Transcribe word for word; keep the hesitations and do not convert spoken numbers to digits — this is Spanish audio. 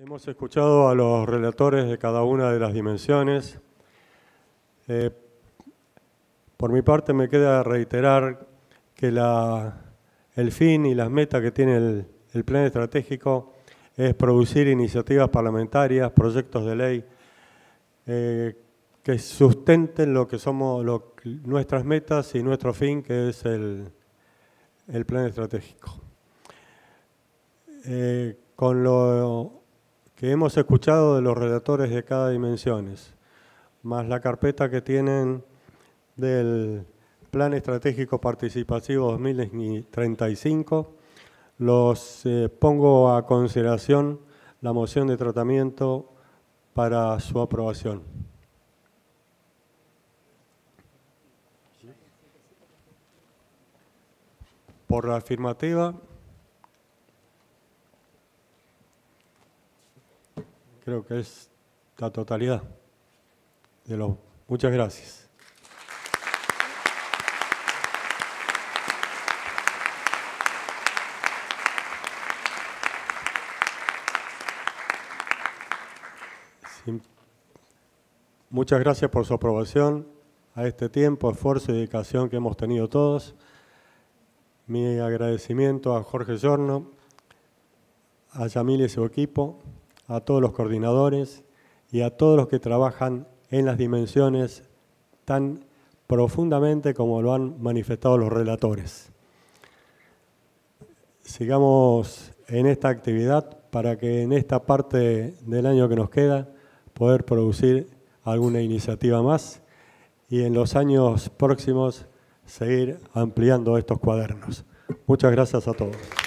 Hemos escuchado a los relatores de cada una de las dimensiones. Eh, por mi parte me queda reiterar que la, el fin y las metas que tiene el, el plan estratégico es producir iniciativas parlamentarias, proyectos de ley eh, que sustenten lo que somos lo, nuestras metas y nuestro fin, que es el, el plan estratégico. Eh, con lo que hemos escuchado de los relatores de cada dimensión, más la carpeta que tienen del Plan Estratégico Participativo dos mil treinta y cinco, los eh, pongo a consideración la moción de tratamiento para su aprobación. Por la afirmativa, creo que es la totalidad de los. Muchas gracias. Sí. Muchas gracias por su aprobación a este tiempo, esfuerzo y dedicación que hemos tenido todos. Mi agradecimiento a Jorge Giorno, a Yamil y su equipo, a todos los coordinadores y a todos los que trabajan en las dimensiones tan profundamente como lo han manifestado los relatores. Sigamos en esta actividad para que en esta parte del año que nos queda poder producir alguna iniciativa más y en los años próximos seguir ampliando estos cuadernos. Muchas gracias a todos.